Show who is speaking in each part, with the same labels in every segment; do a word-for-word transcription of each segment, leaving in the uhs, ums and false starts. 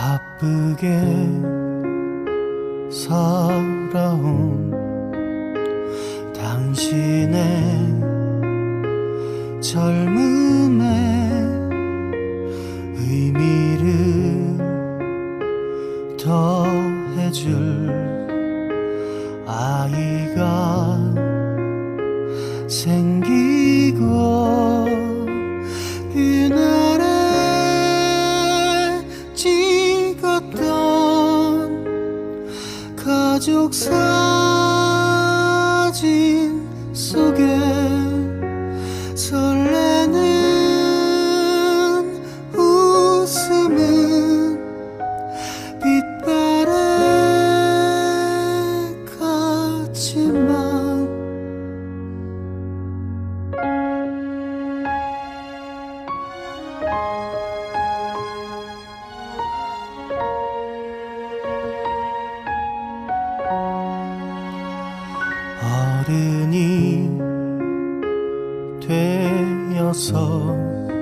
Speaker 1: 바쁘게 살아온 당신의 젊음의 의미를 더해줄 아이가 생기고 그날에 찍었던 가족 사진 속에 설레는 웃음은 빛바래 같지만 어른이 되어서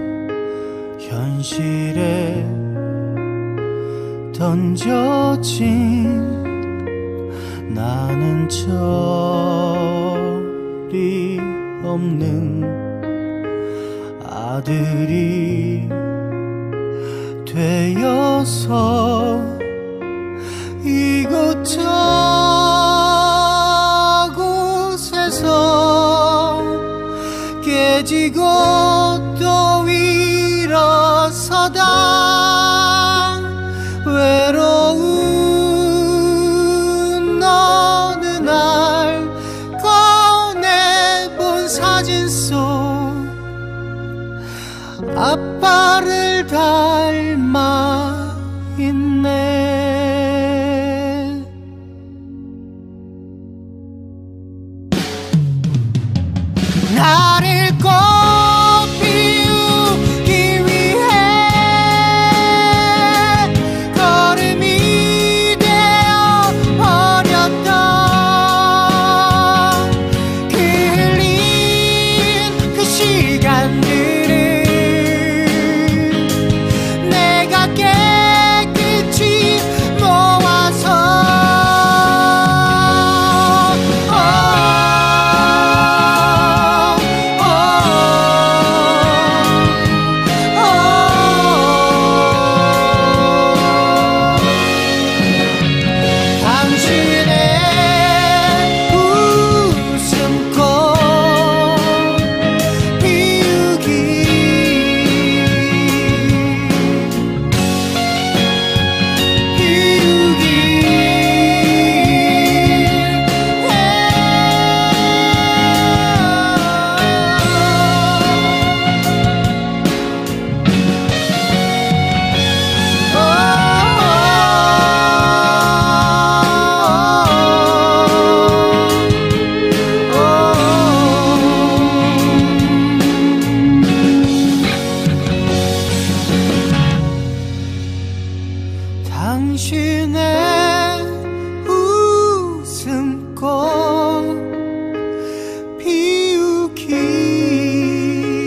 Speaker 1: 현실에 던져진 나는 철이 없는 아들이 되어서 이곳저곳에서 깨지고 또 일어서다 외로운 어느 날 꺼내본 사진 속 아빠를 닮아 있네. 나를 꼭 비우기 위해 걸음이 되어 버렸던 그 흘린 그 시간들을 내가 깨끗이 모아서 당신의 웃음꽃 피우기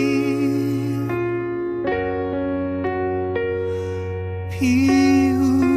Speaker 1: 피우기